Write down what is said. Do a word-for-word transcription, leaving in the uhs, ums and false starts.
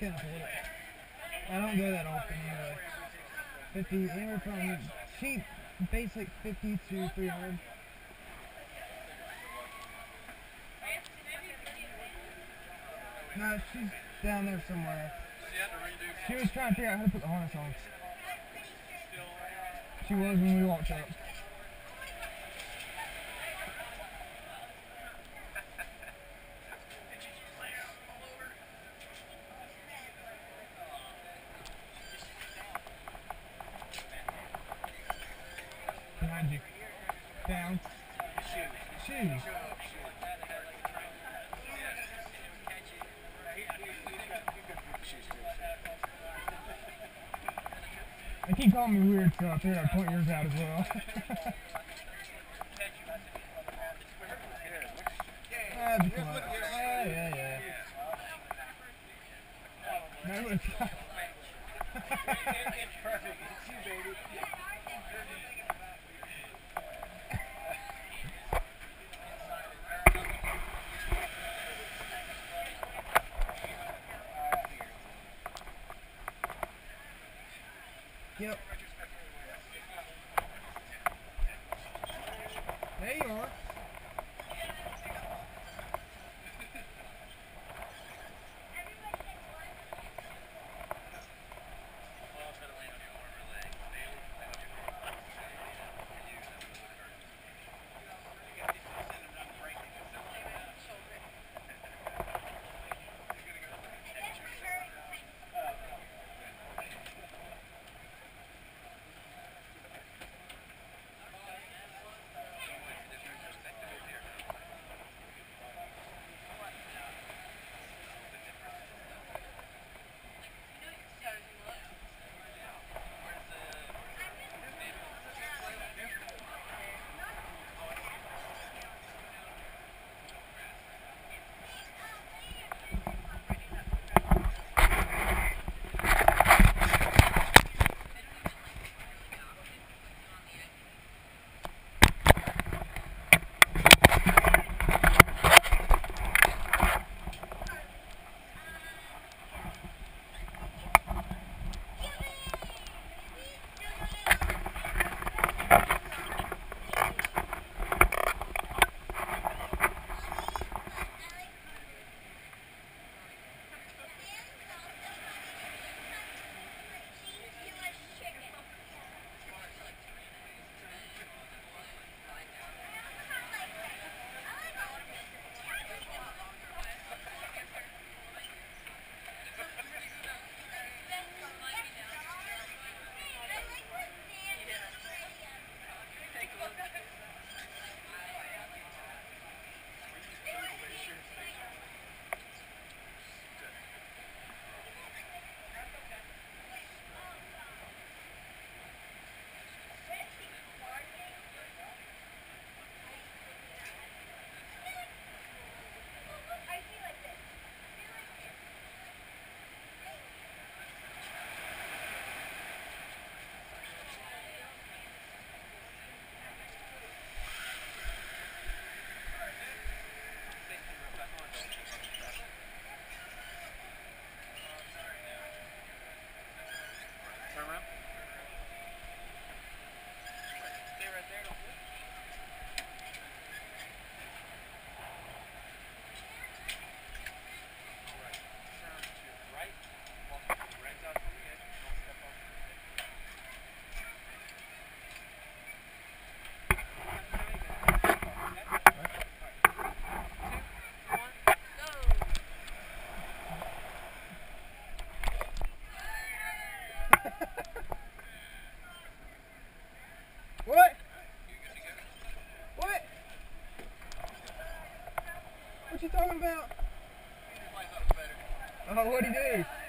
can't afford it. I don't go that often anyway. fifty, anywhere from cheap, basic fifty to three hundred. No, she's down there somewhere. She was trying to figure out how to put the harness on. She was when we walked up. Behind you. Down. Shoes. They keep calling me weird, so I figured I'd point yours out as well. That's cool. Yeah, yeah, yeah. No, it's not. It's perfect. It's you, baby. Yep. There you are. What? What? What you talking about? Oh, what'd he do?